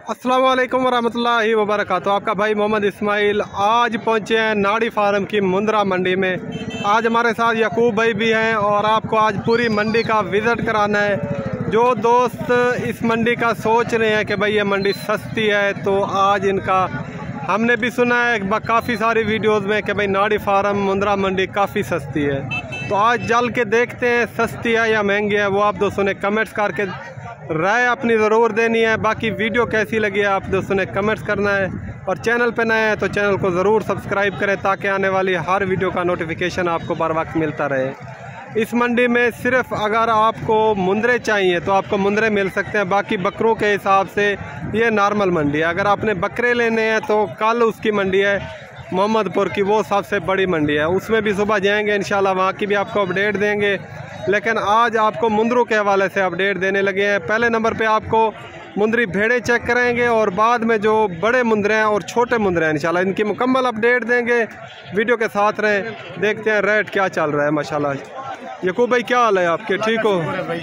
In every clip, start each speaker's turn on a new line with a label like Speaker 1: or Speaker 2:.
Speaker 1: अस्सलाम वालेकुम वरहमतुल्लाहि वबरकातुहू। आपका भाई मोहम्मद इस्माइल आज पहुँचे हैं नाड़ी फार्म की मुंद्रा मंडी में। आज हमारे साथ यकूब भाई भी हैं और आपको आज पूरी मंडी का विज़िट कराना है। जो दोस्त इस मंडी का सोच रहे हैं कि भाई ये मंडी सस्ती है, तो आज इनका हमने भी सुना है काफ़ी सारी वीडियोस में कि भाई नाड़ी फार्म मुंद्रा मंडी काफ़ी सस्ती है। तो आज चल के देखते हैं सस्ती है या महंगी है। वो आप दोस्तों ने कमेंट्स करके राय अपनी ज़रूर देनी है। बाकी वीडियो कैसी लगी है आप दोस्तों ने कमेंट्स करना है, और चैनल पे नए हैं तो चैनल को ज़रूर सब्सक्राइब करें ताकि आने वाली हर वीडियो का नोटिफिकेशन आपको बर वक्त मिलता रहे। इस मंडी में सिर्फ अगर आपको मुंद्रे चाहिए तो आपको मुंद्रे मिल सकते हैं, बाकी बकरों के हिसाब से ये नॉर्मल मंडी है। अगर आपने बकरे लेने हैं तो कल उसकी मंडी है मोहम्मदपुर की, वो सबसे बड़ी मंडी है, उसमें भी सुबह जाएंगे इंशाल्लाह, वहाँ की भी आपको अपडेट देंगे। लेकिन आज आपको मुंद्रों के हवाले से अपडेट देने लगे हैं। पहले नंबर पे आपको मुंद्री भेड़े चेक करेंगे और बाद में जो बड़े मुंद्रे हैं और छोटे मुंद्रे हैं इंशाल्लाह इनकी मुकम्मल अपडेट देंगे। वीडियो के साथ रहें, देखते हैं रेट क्या चल रहा है। माशाल्लाह यकूब भाई क्या हाल है आपके, ठीक हो?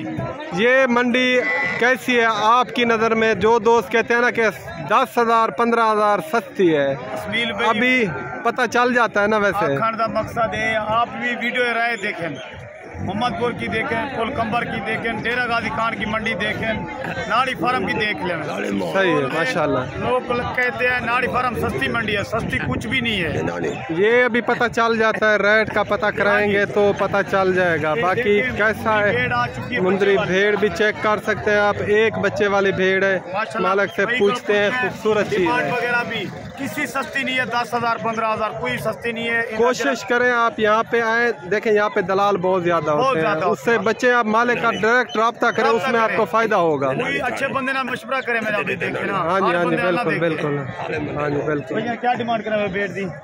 Speaker 1: ये मंडी कैसी है आपकी नज़र में? जो दोस्त कहते हैं ना कि 10,000 15,000 सस्ती है, अभी पता चल जाता है ना। वैसे
Speaker 2: मकसद है आप भी वीडियो राय देखें, मोहम्मदपुर की देखें, कुलकंबर की देखें, डेरा गाजी खान की मंडी देखें, नाड़ी फार्म की देख लें।
Speaker 1: सही है माशाल्लाह।
Speaker 2: लोग कहते हैं नाड़ी फार्म सस्ती मंडी है, सस्ती कुछ भी नहीं है।
Speaker 1: ये अभी पता चल जाता है, रेट का पता कराएंगे तो पता चल जाएगा। बाकी कैसा है मुंद्री भेड़ भी चेक कर सकते हैं आप, एक बच्चे वाली भेड़ है, मालिक से पूछते हैं, खूबसूरत चीज़ है।
Speaker 2: वगैरह भी किसी सस्ती नहीं है, 10,000 15,000 कोई सस्ती नहीं है।
Speaker 1: कोशिश करें आप यहाँ पे आए, देखें यहाँ पे दलाल बहुत ज्यादा होते हैं, उससे बच्चे आप मालिक का डायरेक्ट रब्ता करें, उसमें आपको फायदा होगा।
Speaker 2: कोई अच्छे बंदे ना मशवरा करें मेरा भी देखें ना।
Speaker 1: हाँ जी हाँ जी बिल्कुल बिल्कुल, हाँ जी बिल्कुल।
Speaker 2: क्या डिमांड करें बेट दी?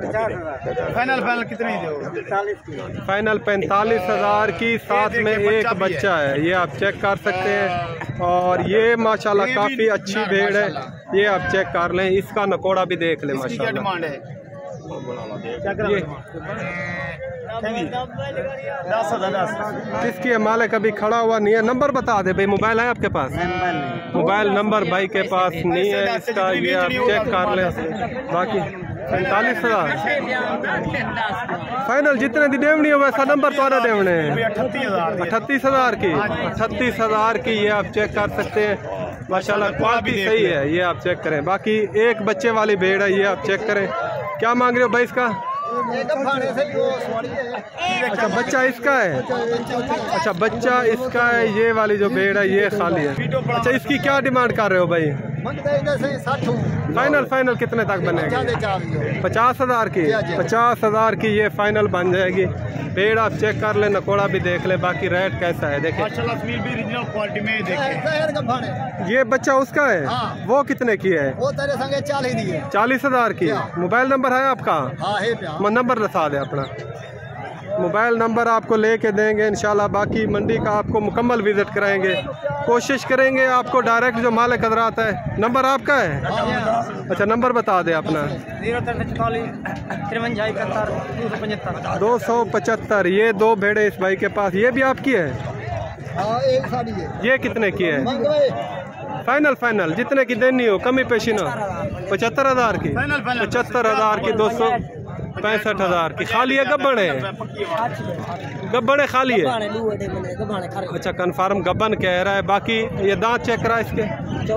Speaker 2: फाइनल कितने दोगे?
Speaker 1: फाइनल 45,000 की, साथ में एक बच्चा है, ये आप चेक कर सकते हैं। और ये माशाल्लाह काफ़ी अच्छी भेड़ है, ये आप चेक कर लें, इसका नकोड़ा भी देख लें माशाल्लाह।
Speaker 2: डिमांड है
Speaker 1: किसकी है? मालिक अभी खड़ा हुआ नहीं है। नंबर बता दे भाई, मोबाइल है आपके पास? मोबाइल नंबर भाई के पास नहीं है इसका, ये आप चेक कर लें। बाकी 45,000 फाइनल जितने दी देवनी हो वैसा नंबर तो आना देवने हैं। 38,000 की, 38,000 की ये आप चेक कर सकते हैं माशाल्लाह, क्वालिटी सही है, ये आप चेक करें। बाकी एक बच्चे वाली भेड़ है, ये आप चेक करें। क्या मांग रहे हो भाई इसका? अच्छा बच्चा इसका है, अच्छा बच्चा इसका है। ये वाली जो भेड़ है ये खाली है। अच्छा इसकी क्या डिमांड कर रहे हो भाई? फाइनल कितने तक बनेगी? 50,000 की, 50,000 की ये फाइनल बन जाएगी। भेड़ आप चेक कर ले, नकोड़ा भी देख ले। बाकी रेट कैसा है देखें, ये बच्चा उसका है।
Speaker 3: हाँ।
Speaker 1: वो कितने की है?
Speaker 3: वो तेरे संगे
Speaker 1: 40,000 की। मोबाइल नंबर है आपका?
Speaker 3: हाँ,
Speaker 1: नंबर बता दे अपना, मोबाइल नंबर आपको लेके देंगे इंशाल्लाह। बाकी मंडी का आपको मुकम्मल विजिट कराएंगे, कोशिश करेंगे आपको डायरेक्ट जो मालिक हजरात है। नंबर आपका है? अच्छा नंबर बता दे अपना। 275। ये दो भेड़े इस भाई के पास, ये भी आपकी है?
Speaker 3: एक साड़ी है।
Speaker 1: ये कितने की है? फाइनल जितने की देनी हो, कमी पेशी ना। 75,000 की, 75,000 की, 265,000 की। खाली है गब्बन है? गब्बन है, खाली है। अच्छा कन्फर्म गब्बन कह रहा है। बाकी ये दांत चेक करा इसके,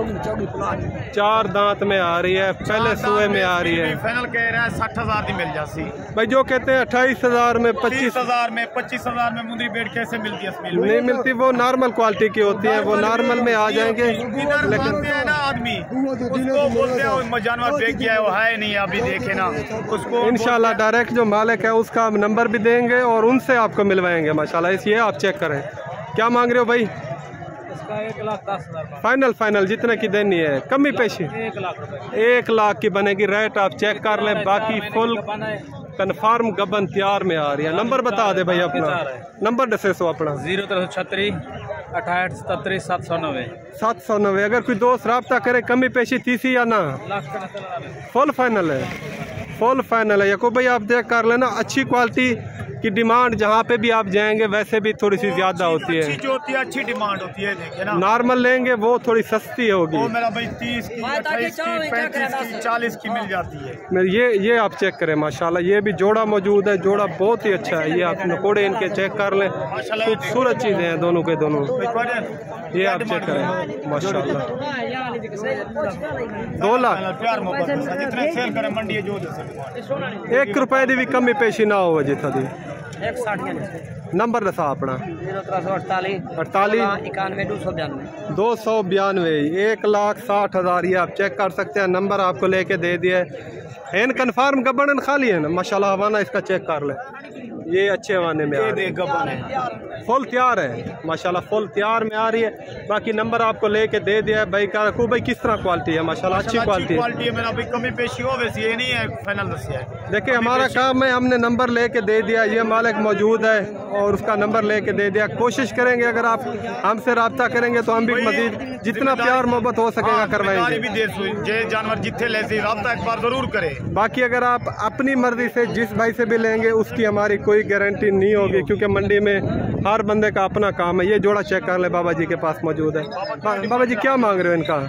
Speaker 1: 4 दांत में आ रही है, पहले सुए में आ रही है।
Speaker 2: फाइनल कह रहा है 60,000 की मिल जाती
Speaker 1: भाई। जो कहते हैं 28,000 में,
Speaker 2: 25,000 में, 25,000 में मुंद्री बेट कैसे मिलती है?
Speaker 1: नहीं मिलती, वो नॉर्मल क्वालिटी की होती है, वो नॉर्मल में आ जाएंगे।
Speaker 2: लेकिन है ना आदमी उसको बोलते हैं जानवर बेच गया है, वो है नहीं अभी देखे ना उसको। इंशाल्लाह
Speaker 1: डायरेक्ट जो मालिक है उसका नंबर भी देंगे और उनसे आपको मिलवाएंगे माशाल्लाह। इसलिए आप चेक करें। क्या मांग रहे हो भाई? 1,10,000 फाइनल जितने की देनी है, कमी पेशी 1 लाख की बनेगी। रेट आप चेक कर लें। बाकी फुल कन्फर्म गबन तैयार में आ रही है। नंबर बता दे भाई अपना, नंबर दसे सो अपना।
Speaker 2: 0336 68 77 790
Speaker 1: 790। अगर कोई दोस्त रब्ता करे, कमी पेशी तीसी या ना? फुल फाइनल है, फुल फाइनल है। यकूब भाई आप देख कर लेना, अच्छी क्वालिटी की डिमांड जहाँ पे भी आप जाएंगे वैसे भी थोड़ी सी ज़्यादा होती है।
Speaker 2: अच्छी जो होती है अच्छी डिमांड होती है, देखिए ना।
Speaker 1: नॉर्मल लेंगे वो थोड़ी सस्ती होगी।
Speaker 2: वो मेरा भाई 30 की, 28 की, 35 की, 40 की मिल जाती है।
Speaker 1: ये आप चेक करें माशाल्लाह, ये भी जोड़ा मौजूद है, जोड़ा बहुत ही अच्छा है। ये आप नकोड़े इनके चेक कर लें, खूबसूरत चीज़ें हैं दोनों के दोनों। ये आप चेक करें माशाल्लाह। 2 लाख
Speaker 2: प्यार मोहब्बत जितने सेल करें मंडी है जो
Speaker 1: 1 रुपए की भी कमी पेशी ना हो जितना दी।
Speaker 4: 160
Speaker 1: नंबर दसा अपना
Speaker 4: 0348 91
Speaker 1: 292 1,60,000। ये आप चेक कर सकते हैं, नंबर आपको लेके दे दिया है। इन कन्फर्म गब्बन खाली है ना माशाल्लाह। हवाना इसका चेक कर ले, ये अच्छे हवाने में फुल तैयार है माशाल्लाह, फुल तैयार में आ रही है। बाकी नंबर आपको लेके दे दिया है भाई का। रखू भाई किस तरह क्वालिटी है माशाल्लाह, अच्छी क्वालिटी
Speaker 2: है मेरा भाई। कमी पेशी हो वैसे ये नहीं है फाइनल दसिया है।
Speaker 1: देखिए हमारा काम है, हमने नंबर लेके दे दिया, ये मालिक मौजूद है और उसका नंबर लेके दे दिया। कोशिश करेंगे अगर आप हमसे रब्ता करेंगे तो हम भी मजीद जितना प्यार मोहब्बत हो सकेगा करवाएंगे
Speaker 2: भी। जानवर जितने लेते रब्ता एक बार जरूर करें।
Speaker 1: बाकी अगर आप अपनी मर्जी से जिस भाई से भी लेंगे उसकी हमारी कोई गारंटी नहीं होगी, क्योंकि मंडी में हर बंदे का अपना काम है। ये जोड़ा चेक कर ले, बाबा जी के पास मौजूद है। बाबा जी क्या मांग रहे हो इनका?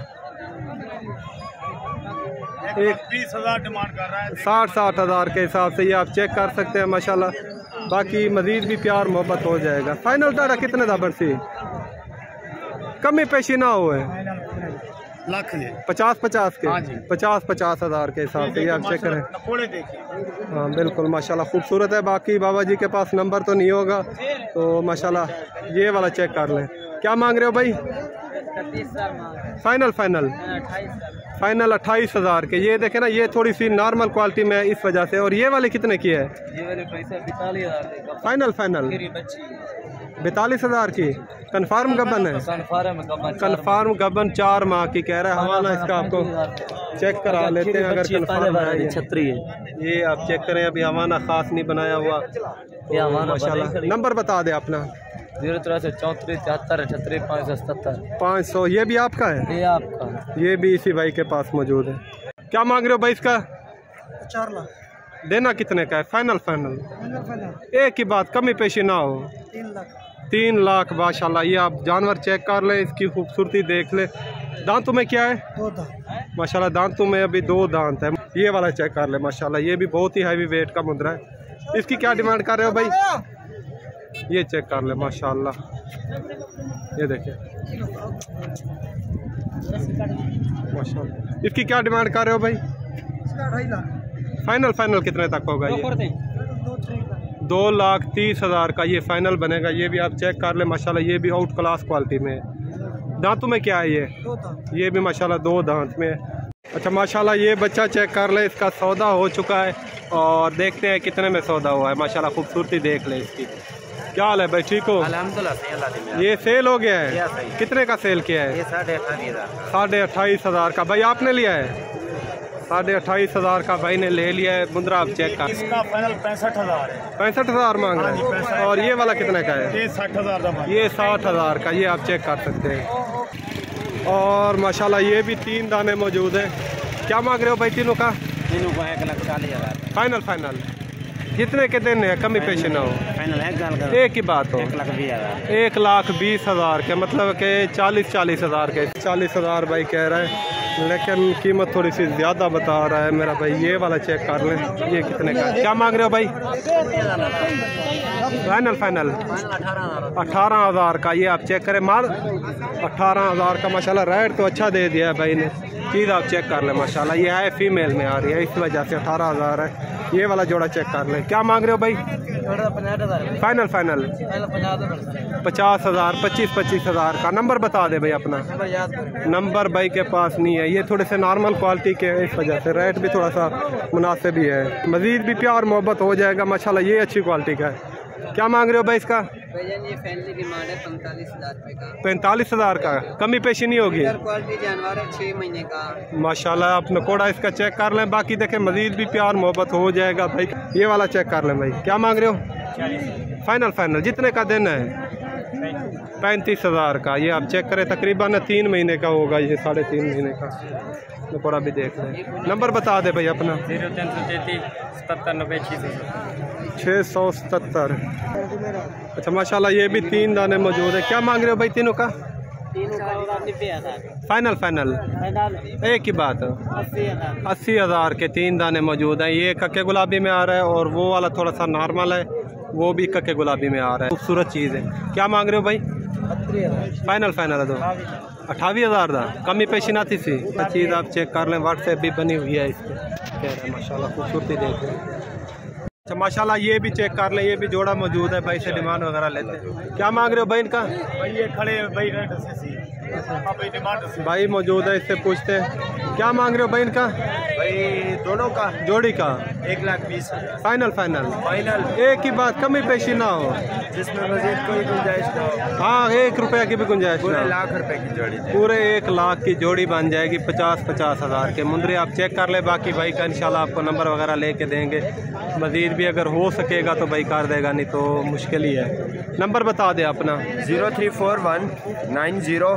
Speaker 2: 20,000 डिमांड कर रहा है।
Speaker 1: 60,000 के हिसाब से ये आप चेक कर सकते हैं माशाल्लाह। बाकी मजीद भी प्यार मोहब्बत हो जाएगा। फाइनल ताड़ा कितने दा बरसी कमी पेशी ना हुए?
Speaker 2: लाख
Speaker 1: 50 के।
Speaker 2: हाँ जी।
Speaker 1: 50,000 के हिसाब से ये आप चेक करें। हाँ बिल्कुल माशाल्लाह खूबसूरत है। बाकी बाबा जी के पास नंबर तो नहीं होगा तो माशाल्लाह ये वाला चेक कर लें। क्या मांग रहे हो भाई? फाइनल 28,000 के। ये देखे ना, ये थोड़ी सी नॉर्मल क्वालिटी में इस वजह से। और ये वाले कितने की है? फाइनल 42,000 की। कन्फर्म गबन है? कन्फर्म गबन 4 माह की कह रहा है। हवाना इसका आपको चेक करा लेते हैं अगर कन्फर्म है।
Speaker 4: छतरी है
Speaker 1: ये आप चेक करें, अभी हवाना खास नहीं बनाया हुआ तो माशाल्लाह। नंबर बता दे अपना।
Speaker 4: 0334 74 38 577
Speaker 1: 500। ये भी आपका है?
Speaker 4: ये आपका।
Speaker 1: ये भी इसी भाई के पास मौजूद है। क्या मांग रहे हो भाई इसका?
Speaker 3: 4 लाख।
Speaker 1: देना कितने का है? फाइनल एक ही बात, कमी पेशी ना हो। 3 लाख माशाल्लाह। ये आप जानवर चेक कर ले, इसकी खूबसूरती देख ले। दांतों में क्या है?
Speaker 3: 2 दांत
Speaker 1: माशाल्लाह। दांतों में अभी 2 दांत है। ये वाला चेक कर ले माशाल्लाह, ये भी बहुत ही हैवी वेट का मुद्रा है। इसकी क्या डिमांड कर रहे हो भाई? ये चेक कर ले माशाल्लाह, ये देखिए माशाल्लाह। इसकी क्या डिमांड कर रहे हो भाई?
Speaker 3: 2.5 लाख।
Speaker 1: फाइनल कितने तक होगा ये? 2,30,000 का ये फाइनल बनेगा। ये भी आप चेक कर ले माशाल्लाह, ये भी आउट क्लास क्वालिटी में है। दांतों में क्या है ये?
Speaker 3: 2 दांत।
Speaker 1: ये भी माशाल्लाह 2 दांत में। अच्छा माशाल्लाह, ये बच्चा चेक कर ले, इसका सौदा हो चुका है और देखते हैं कितने में सौदा हुआ है माशाल्लाह। खूबसूरती देख ले इसकी। क्या हाल है भाई, ठीक हो?
Speaker 4: अल्हम्दुलिल्लाह।
Speaker 1: ये सेल हो गया है? कितने का सेल किया है? 28,000 का। भाई आपने लिया है? 28,000 का भाई ने ले लिया है। मुद्रा आप चेक कर।
Speaker 2: इसका फाइनल 65,000 है।
Speaker 1: 65,000 मांग रहे हैं। और ये वाला कितने का है?
Speaker 2: ये 60,000 का।
Speaker 1: ये 60,000 का। ये आप चेक कर सकते हैं। और माशाल्लाह ये भी 3 दाने मौजूद हैं। क्या मांग रहे हो भाई तीनों का?
Speaker 4: 1,40,000।
Speaker 1: फाइनल जितने के दिन है, कमी पेशी ना हो। एक ही बात हो। 1,20,000 के, मतलब के 40,000 के। 40,000 भाई कह रहा है, लेकिन कीमत थोड़ी सी ज़्यादा बता रहा है मेरा भाई। ये वाला चेक कर लें, ये कितने का? क्या मांग रहे हो भाई? फाइनल 18,000 का। ये आप चेक करें माल 18,000 का माशाल्लाह। रेट तो अच्छा दे दिया है भाई ने। चीज़ आप चेक कर लें माशाल्लाह। ये है फीमेल में आ रही है, इस वजह से 18,000 है। ये वाला जोड़ा चेक कर लें। क्या मांग रहे हो भाई? फाइनल 50,000 25,000 का। नंबर बता दे भाई अपना। नंबर भाई के पास नहीं है। ये थोड़े से नॉर्मल क्वालिटी के हैं, इस वजह से रेट भी थोड़ा सा मुनासिब ही है। मज़ीद भी प्यार मोहब्बत हो जाएगा माशाल्लाह। ये अच्छी क्वालिटी का है। क्या मांग रहे हो भाई इसका?
Speaker 4: ये फैमिली डिमांड है 45,000 रुपये का।
Speaker 1: 45,000 का। कमी पेशी नहीं होगी?
Speaker 4: क्वालिटी जानवर है, 6 महीने का
Speaker 1: माशाल्लाह। आप नकोड़ा इसका चेक कर लें। बाकी देखें मज़ीद भी प्यार मोहब्बत हो जाएगा भाई। ये वाला चेक कर लें भाई। क्या मांग रहे हो? फाइनल जितने का देना है? 35,000 का। ये आप चेक करें, तकरीबन 3 महीने का होगा, ये 3.5 महीने का। तो पूरा भी देख लें। नंबर बता दे भाई अपना। 677। अच्छा माशाल्लाह, ये भी 3 दाने मौजूद है। क्या मांग रहे हो भाई तीनों का? फाइनल फाइनल एक ही बात है, 80,000 के 3 दाने मौजूद हैं। ये कक्के गुलाबी में आ रहा है और वो वाला थोड़ा सा नॉर्मल है, वो भी कक्के गुलाबी में आ रहा है। खूबसूरत चीज़ है। क्या मांग रहे हो भाई? फाइनल फाइनल है तो 28,000 का। कमी पेशी ना थी सी चीज़ आप चेक कर लें, व्हाट्सएप भी बनी हुई है इसकी। कह रहे हैं माशाल्लाह, खूबसूरती देख लें। अच्छा माशाल्लाह, ये भी चेक कर लें, ये भी जोड़ा मौजूद है। भाई से डिमांड वगैरह लेते हैं। क्या मांग रहे हो भाई इनका?
Speaker 2: भाई ये खड़े भाई
Speaker 1: भाई मौजूद है, इससे पूछते हैं। क्या मांग रहे हो भाई इनका?
Speaker 2: भाई दोनों का
Speaker 1: जोड़ी का
Speaker 2: 1,20,000।
Speaker 1: फाइनल फाइनल
Speaker 2: फाइनल
Speaker 1: एक ही बात, कमी पेशी ना हो,
Speaker 2: जिसमें मजीद कोई गुंजाइश ना हो।
Speaker 1: हाँ 1 रुपया की भी गुंजाइश ना
Speaker 2: पूरे
Speaker 1: हो।
Speaker 2: 1,00,000 रुपए की जोड़ी।
Speaker 1: पूरे 1 लाख की जोड़ी बन जाएगी। 50,000 के मुंदरी आप चेक कर ले। बाकी भाई का इंशाल्लाह आपको नंबर वगैरह लेके देंगे। मजीद भी अगर हो सकेगा तो भाई कर देगा, नहीं तो मुश्किल ही है। नंबर बता दे अपना।
Speaker 2: 0341 90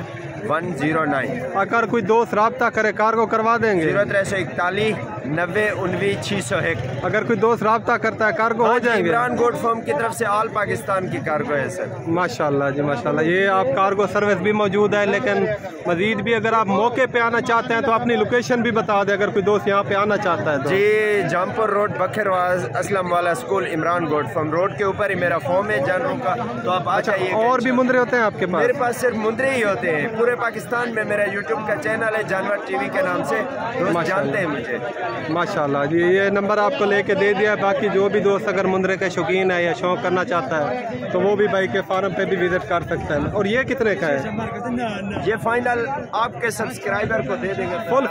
Speaker 2: 109।
Speaker 1: अगर कोई दोस्त रब्ता करे कार्गो करवा देंगे।
Speaker 2: 0341 90 19 601।
Speaker 1: अगर कोई दोस्त रब्ता करता है कार्गो हो जाएंगे।
Speaker 2: इमरान गोट फॉर्म की तरफ से ऑल पाकिस्तान की कार्गो है सर।
Speaker 1: माशाल्लाह जी माशाल्लाह। ये आप कार्गो सर्विस भी मौजूद है, लेकिन मजीद भी अगर आप मौके पे आना चाहते हैं तो अपनी लोकेशन भी बता दें, अगर कोई दोस्त यहाँ पे आना चाहता है तो।
Speaker 2: जी जामपुर रोड बखरवाज असलम वाला school, Imran goat farm road के ऊपर ही मेरा फॉर्म है जानवरों का, तो आप आ जाइए।
Speaker 1: और भी मुंदरे होते हैं आपके पास?
Speaker 2: मेरे पास सिर्फ मुंदरे ही होते हैं। पूरे पाकिस्तान में मेरा यूट्यूब का चैनल है जानवर टीवी के नाम से, दोस्त जानते हैं मुझे।
Speaker 1: माशाल्लाह जी, ये नंबर आपको लेके दे दिया है। बाकी जो भी दोस्त अगर मुंदरे के शौकीन है या शौक करना चाहता है तो वो भी भाई के फार्म पे भी विजिट कर सकता है। और ये कितने का है?
Speaker 2: ये फाइनल आपके सब्सक्राइबर को दे देंगे
Speaker 1: फुल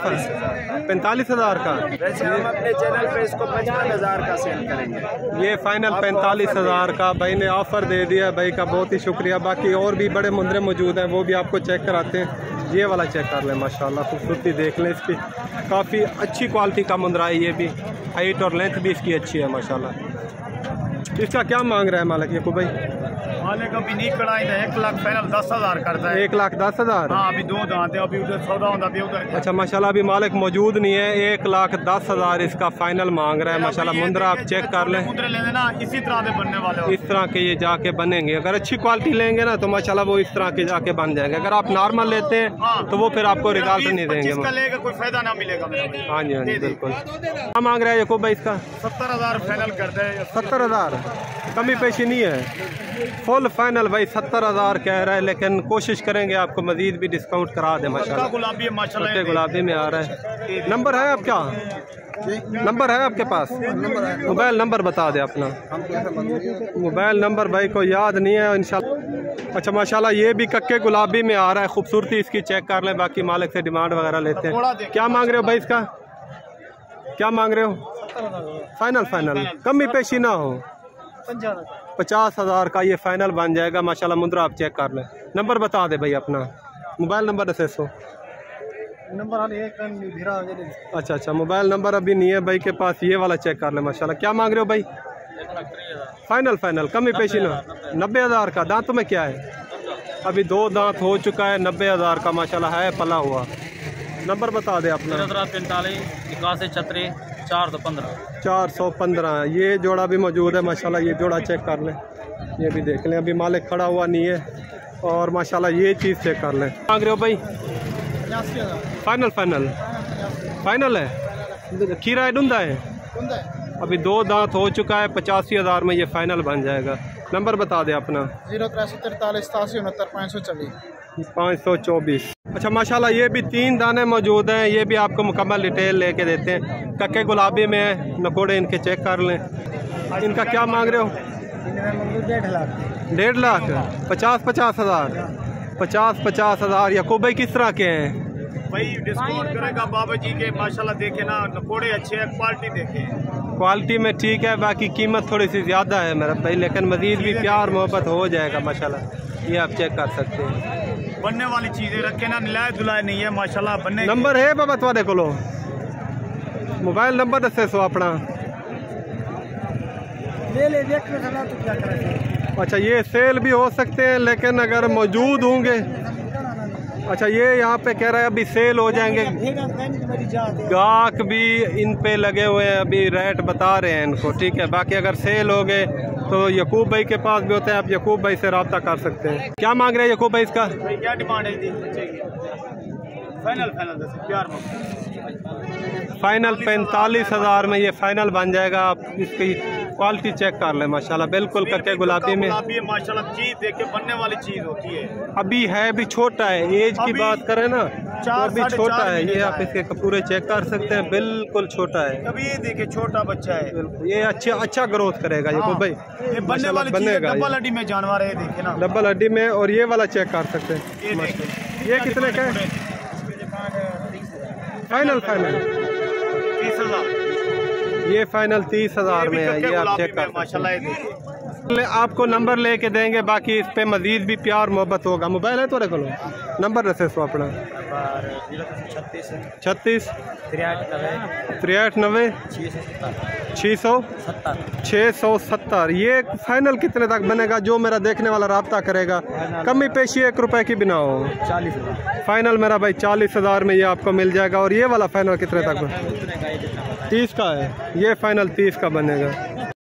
Speaker 1: 45,000 का।
Speaker 2: वैसे हम अपने चैनल पे इसको 55,000 का सेल करेंगे।
Speaker 1: ये फाइनल 45,000 का भाई ने ऑफर दे दिया। भाई का बहुत ही शुक्रिया। बाकी और भी बड़े मुंदरे मौजूद हैं, वो भी आपको चेक कराते हैं। ये वाला चेक कर लें, माशाल्लाह खूबसूरती देख लें इसकी। काफ़ी अच्छी क्वालिटी का मुंदरा है। ये भी हाइट और लेंथ भी इसकी अच्छी है माशाल्लाह। इसका क्या मांग रहा है मालिक ये को भाई?
Speaker 2: मालिक अभी नहीं कढ़ाई 1 लाख फाइनल 10,000 करता है।
Speaker 1: 1,10,000।
Speaker 2: हाँ अभी 2 दांत है, अभी उधर सौदा होता अभी उधर।
Speaker 1: अच्छा माशाल्लाह, अभी मालिक मौजूद नहीं है। 1,10,000 इसका फाइनल मांग रहा है माशाल्लाह। मुंदरा आप चेक कर लें,
Speaker 2: मुंदरे लेने ना इसी तरह से बनने वाले।
Speaker 1: इस तरह के ये जाके बनेंगे। अगर अच्छी क्वालिटी लेंगे ना तो माशाल्लाह वो इस तरह के जाके बन जाएंगे। अगर आप नॉर्मल लेते हैं तो वो फिर आपको रिजल्ट नहीं देंगे।
Speaker 2: कोई फायदा ना मिलेगा मेरा।
Speaker 1: हाँ जी हाँ जी बिल्कुल। क्या मांग रहा है ये को भाई इसका?
Speaker 2: 70,000 फाइनल कर दे।
Speaker 1: 70,000 कमी पेशी नहीं है, फुल फाइनल भाई 70,000 कह रहा है, लेकिन कोशिश करेंगे आपको मजीद भी डिस्काउंट करा दे माशाल्लाह।
Speaker 2: गुलाबी माशाल्लाह
Speaker 1: गुलाबी में आ रहा है। नंबर है आपका? नंबर है आपके पास? मोबाइल नंबर बता दे अपना। मोबाइल नंबर भाई को याद नहीं है इंशाल्लाह। अच्छा माशाल्लाह, ये भी कक्के गुलाबी में आ रहा है। खूबसूरती इसकी चेक कर लें। बाकी मालिक से डिमांड वगैरह लेते हैं। क्या मांग रहे हो भाई इसका? क्या मांग रहे हो? फाइनल फाइनल कमी पेशी ना हो। 50,000 का ये फाइनल बन जाएगा माशाल्लाह। मुंदरा आप चेक कर लें। नंबर बता दे भाई अपना। मोबाइल नंबर दसे सो
Speaker 3: नंबर
Speaker 1: अच्छा अच्छा, मोबाइल नंबर अभी नहीं है भाई के पास। ये वाला चेक कर ले माशाल्लाह। क्या मांग रहे हो भाई? फाइनल फाइनल कमी पेशी ना। 90,000 का। दांतों में क्या है? अभी 2 दांत हो चुका है। 90,000 का माशाल्लाह है, पला हुआ। नंबर बता दे अपना।
Speaker 4: 43 81 36 415।
Speaker 1: 415 ये जोड़ा भी मौजूद है माशाल्लाह। ये जोड़ा चेक कर लें, ये भी देख लें। अभी मालिक खड़ा हुआ नहीं है। और माशाल्लाह ये चीज़ चेक कर लें। मांग रहे हो भाई?
Speaker 3: 85,000
Speaker 1: फाइनल फाइनल फाइनल है। खीरा ढूंढा है, अभी 2 दांत हो चुका है। 85,000 में ये फाइनल बन जाएगा। नंबर बता दे अपना।
Speaker 3: 083 43 87 69 524
Speaker 1: 524। अच्छा माशाल्लाह, ये भी 3 दाने मौजूद हैं। ये भी आपको मुकम्मल डिटेल लेके देते हैं। कक्के गुलाबी में है, नकोड़े इनके चेक कर लें। इनका क्या मांग रहे हो?
Speaker 3: 1.5 लाख।
Speaker 1: 1.5 लाख। 50,000 50,000। याकूब भाई किस तरह के हैं?
Speaker 2: भाई डिस्काउंट करेगा बाबा जी के माशाल्लाह। देखे ना नकोड़े अच्छे हैं, क्वालिटी देखे।
Speaker 1: क्वालिटी में ठीक है, बाकी कीमत थोड़ी सी ज़्यादा है मेरा भाई, लेकिन मज़ीद भी प्यार मोहब्बत हो जाएगा माशाल्लाह। ये आप चेक कर सकते हैं।
Speaker 2: बनने वाली चीज़ें रखे ना, निलाए दुलाए नहीं है माशाल्लाह। बनने
Speaker 1: नंबर है बाबा थोड़े को? मोबाइल नंबर दसे सो अपना।
Speaker 3: ले देख तो क्या करें।
Speaker 1: अच्छा, ये सेल भी हो सकते हैं, लेकिन अगर मौजूद होंगे। अच्छा, ये यहाँ पे कह रहा है अभी सेल हो जाएंगे। गाहक भी इन पे लगे हुए हैं, अभी रेट बता रहे हैं इनको, ठीक है। बाकी अगर सेल हो गए तो यकूब भाई के पास भी होते हैं, आप यकूब भाई से रब्ता कर सकते हैं। क्या मांग रहे हैं यकूब भाई इसका?
Speaker 2: क्या डिमांड है? फाइनल
Speaker 1: फाइनल 45,000 में ये फाइनल बन जाएगा। आप इसकी क्वालिटी चेक कर लें, माशाल्लाह बिल्कुल करके गुलाबी में
Speaker 2: माशाल्लाह चीज देख के बनने वाली चीज होती है।
Speaker 1: अभी है भी छोटा है, एज की बात करें ना तो अभी छोटा है। ये आप इसके पूरे चेक कर सकते हैं, बिल्कुल छोटा है।
Speaker 2: अभी ये देखिए छोटा बच्चा है,
Speaker 1: ये अच्छा ग्रोथ करेगा ये भाई,
Speaker 2: ये बनने वाली चीज है। डबल हड्डी में जानवर है, देखे ना,
Speaker 1: डबल हड्डी में। और ये वाला चेक कर सकते हैं, ये कितने का है? फाइनल
Speaker 2: 30,000।
Speaker 1: ये फाइनल 30,000 में है। ये आप चेक कर माशाल्लाह। आपको नंबर लेके देंगे, बाकी इस पे मजीद भी प्यार मोहब्बत होगा। मोबाइल है थोड़े को नंबर रसे सो अपना 36 93 670। ये फाइनल कितने तक बनेगा? जो मेरा देखने वाला रब्ता करेगा, कमी पेशी 1 रुपए की बिना हो।
Speaker 3: 40,000
Speaker 1: फाइनल मेरा भाई 40,000 में ये आपको मिल जाएगा। और ये वाला फाइनल कितने तक? 30 का है। ये फाइनल 30 का बनेगा।